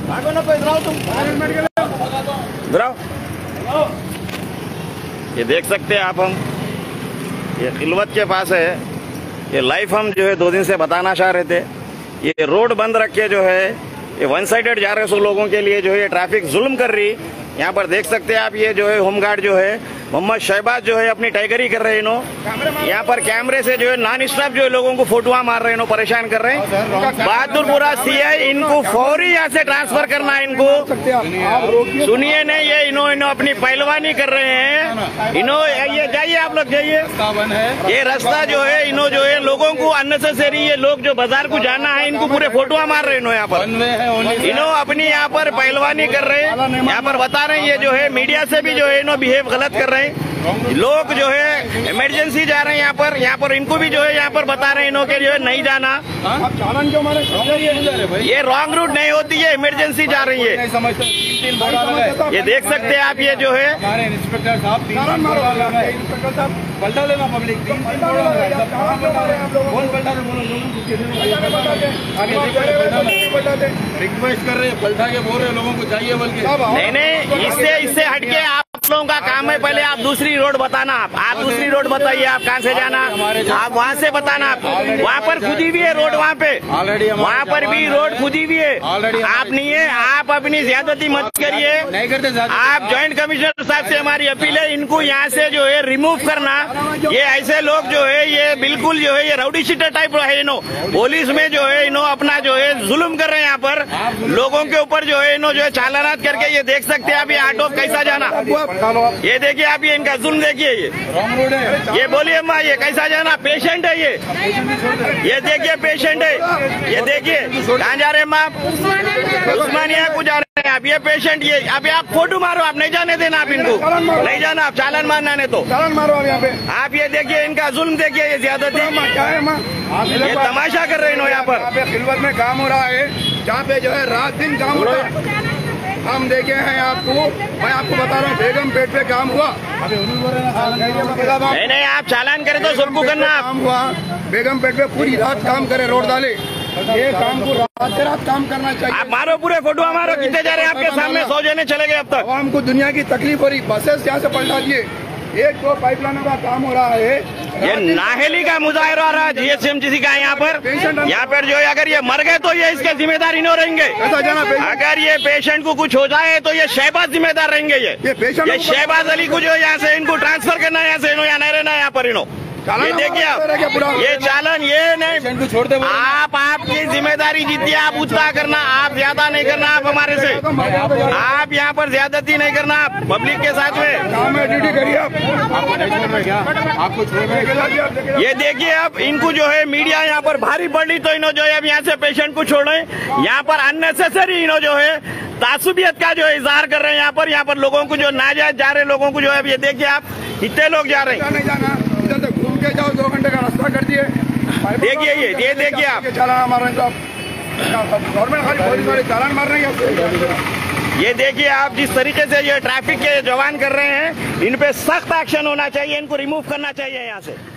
भागो ना तो इधर आओ तुम, इधर आओ। ये देख सकते हैं आप, हम ये खिलवत के पास है। ये लाइव हम जो है 2 दिन से बताना चाह रहे थे। ये रोड बंद रख के जो है ये वन साइडेड जा रहे सो लोगों के लिए जो है ये ट्रैफिक जुल्म कर रही। यहाँ पर देख सकते हैं आप, ये जो है होमगार्ड जो है मोहम्मद शहबाज जो है अपनी टाइगरी कर रहे हैं इन्हों। यहाँ पर कैमरे से जो है नॉन स्टॉप जो है लोगों को फोटोआ मार रहे हैं, इन्हों परेशान कर रहे हैं। बहादुरपुरा सीआई इनको फौरी यहाँ से ट्रांसफर करना है इनको। सुनिए नहीं, ये इन्हों अपनी पहलवानी कर रहे हैं। इन्हों ये जाइए, आप लोग जाइए। ये रास्ता जो है इन्हों जो है लोगों को अननेसेसरी, ये लोग जो बाजार को जाना है इनको पूरे फोटोआ मार रहे हैं यहाँ पर। इन्हों अपनी यहाँ पर पहलवानी कर रहे हैं, यहाँ पर बता रहे हैं। ये जो है मीडिया से भी जो है इन्हों बिहेव गलत कर रहे हैं। लोग जो है इमरजेंसी जा रहे हैं यहाँ पर इनको भी जो है यहाँ पर बता रहे हैं इन्हों के जो है नहीं जाना। चालान क्यों मारे? ये रॉन्ग रूट नहीं होती है, इमरजेंसी जा रही है। ये देख सकते हैं आप, ये जो है इंस्पेक्टर साहब पलटा लेना पब्लिक रिक्वेस्ट कर रहे हैं, पलटा के बोल रहे हैं लोगों को चाहिए बल्कि नहीं, इससे हटके आप लोगों का काम है। पहले आप दूसरी रोड बताना, आप दूसरी रोड बताइए, आप कहाँ से जाना, आप वहाँ से बताना। वहाँ पर खुदी भी है रोड, वहाँ पे ऑलरेडी वहाँ पर भी रोड खुदी भी है। आप नहीं है, आप अपनी ज्यादती मत करिए। नहीं करते, आप ज्वाइंट कमिश्नर साहब से हमारी अपील है, इनको यहाँ से जो है रिमूव करना। ये ऐसे लोग जो है ये बिल्कुल जो है ये राउडी शीटर टाइप है। इन्हों पुलिस में जो है इन्हों अपना जो है जुल्म कर रहे हैं यहाँ पर लोगों के ऊपर जो है इन्हों जो है चालानात करके। ये देख सकते हैं आप, ये ऑटो कैसा जाना, ये देखिए आप, ये इनका जुल्म देखिए। ये बोलिए अम्मा, ये कैसा जाना, पेशेंट है ये देखिए पेशेंट है। ये देखिए कहाँ जा रहे हैं अम्मा, उस्मानिया को जा रहे हैं आप। ये पेशेंट, ये अभी आप फोटो मारो, आप नहीं जाने देना, आप इनको नहीं जाना, आप चालान मारना नहीं तो चालान मारो। आप यहाँ पे आप ये देखिए इनका जुल्म देखिए, ये ज्यादती क्या है माँ, ये तमाशा कर रहे हैं यहाँ पर। खिलवत में काम हो रहा है, जहाँ पे जो है रात दिन काम हो रहा है। हम देखे हैं आपको, मैं आपको बता रहा हूँ, बेगम पेट पे काम हुआ। नहीं, आप चालान करें तो सबको करना। काम हुआ बेगम पेट पे, पूरी रात काम करे, रोड डाले। ये काम को रात काम करना चाहिए। आप मारो, पूरे फोटो मारो, कितने जा रहे हैं आपके सामने, 100 जने चले गए अब तक। हमको दुनिया की तकलीफ हो रही, बसेस यहाँ से पलटा दिए। एक तो पाइपलाइनों का काम हो रहा है, ये नाहेली का मुजाहरा हो रहा है जीएसएमटीसी का यहाँ पर जो है अगर ये मर गए तो ये इसके जिम्मेदार इन्हों रहेंगे। अगर ये पेशेंट को कुछ हो जाए तो ये शहबाज जिम्मेदार रहेंगे। ये शहबाज अली को जो है यहाँ से इनको ट्रांसफर करना है, यहाँ से इन्हों यहाँ नहीं रहना है यहाँ पर इन्हों। ये देखिए आप, ये चालन ये नहीं, छोड़ दे। आप आपकी जिम्मेदारी जितनी आप उतना करना, आप ज्यादा नहीं करना। आप हमारे से आप यहाँ पर ज्यादती नहीं करना, आप पब्लिक के साथ में ड्यूटी करिए। आपको छोड़, ये देखिए अब इनको जो है मीडिया यहाँ पर भारी पड़ी तो इन्हों जो है अब यहाँ से पेशेंट को छोड़े। यहाँ पर अननेसेसरी इन्हों जो है तासुबियत का जो इजहार कर रहे हैं यहाँ पर लोगों को जो नाजायज जा रहे लोगों को जो है, ये देखिए आप कितने लोग जा रहे हैं। नहीं जाना, इधर से घूम के जाओ, 2 घंटे का रास्ता कर दिए। देखिए ये देखिए आप, चालान मार रहे हैं, गवर्नमेंट खाली पुलिस चालान मार रहे हैं। ये देखिए आप, जिस तरीके से ये ट्रैफिक के जवान कर रहे हैं, इन पे सख्त एक्शन होना चाहिए, इनको रिमूव करना चाहिए यहाँ से।